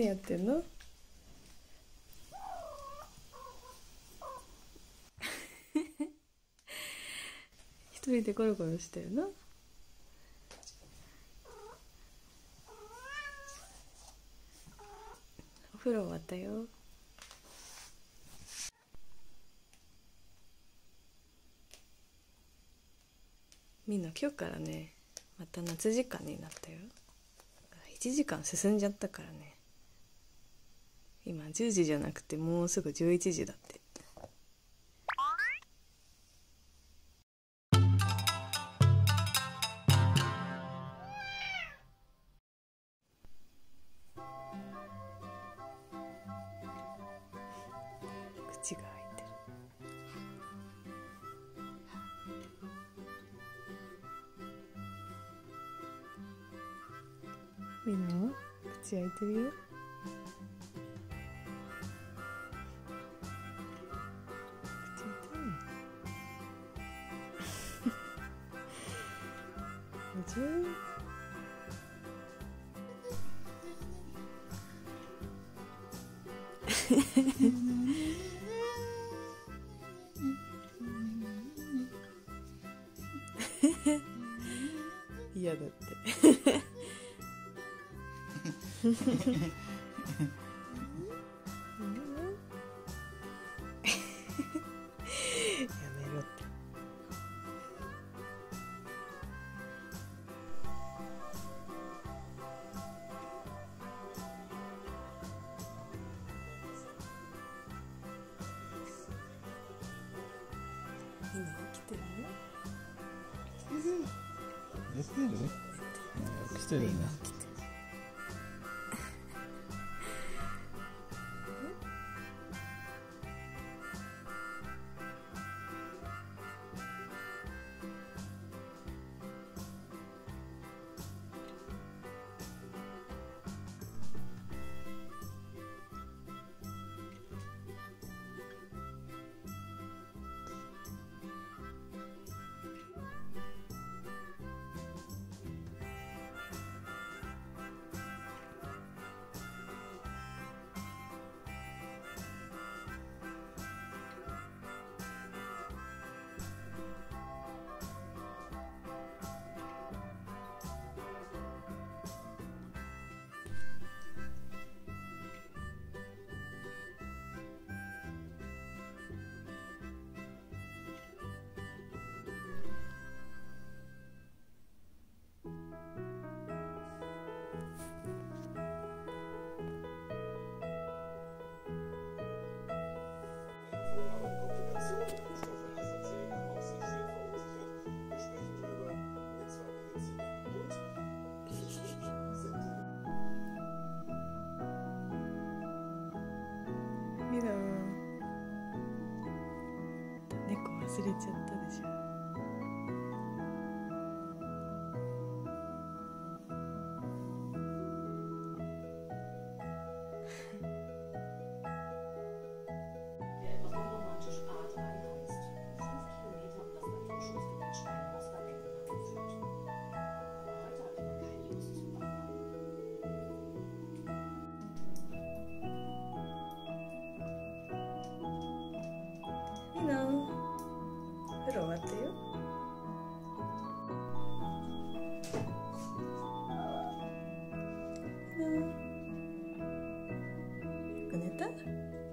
何やってんの？一人でゴロゴロしてるの？お風呂終わったよ。みんな今日からね、また夏時間になったよ。1時間進んじゃったからね。今10時じゃなくてもうすぐ11時だって。口が開いてる。みんな口開いてるよ。口開いてる。大丈夫？嫌だって。やめろって。みんな起きてるの？ 寝てる？起きてるね。 ミノ、猫忘れちゃったでしょ。ミノ、風呂終わったよ。ミノ、よく寝た？